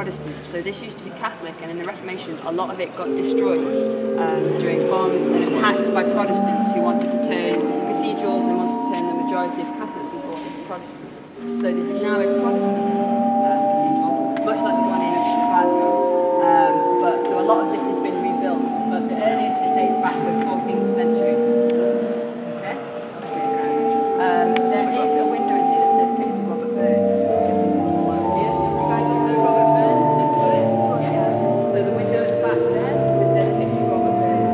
Protestants. So this used to be Catholic, and in the Reformation, a lot of it got destroyed during bombs and attacks by Protestants who wanted to turn cathedrals and wanted to turn the majority of Catholic people into Protestants. So this is now a Protestant cathedral, much like the one in Glasgow. So a lot of this has been rebuilt, but the earliest it dates back to the 14th century. Okay? There is a window in here that's dedicated to Robert Burns. You guys all know Robert Burns? Yes. So the window at the back there has been dedicated to Robert Burns.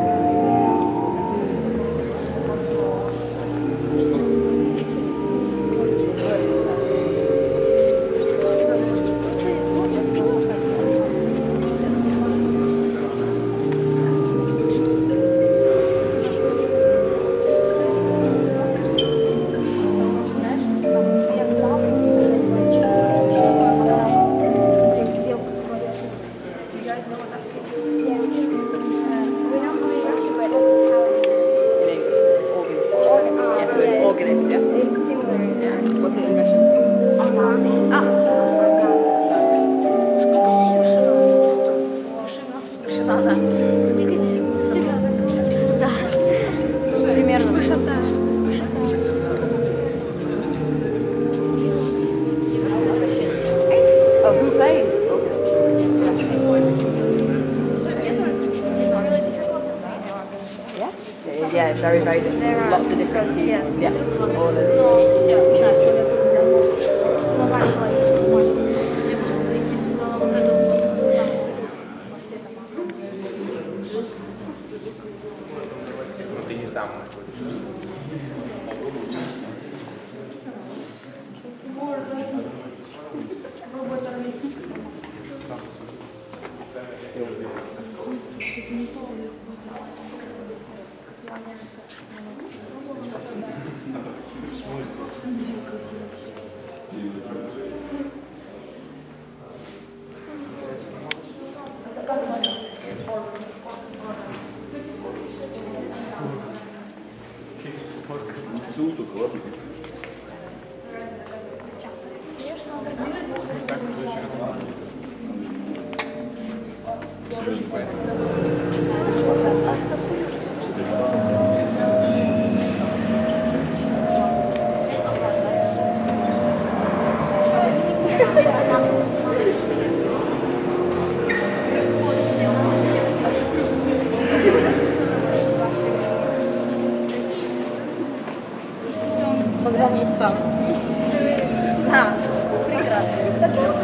Yeah, very, very different. There are lots of different people. Yeah. All of them. Прекрасно.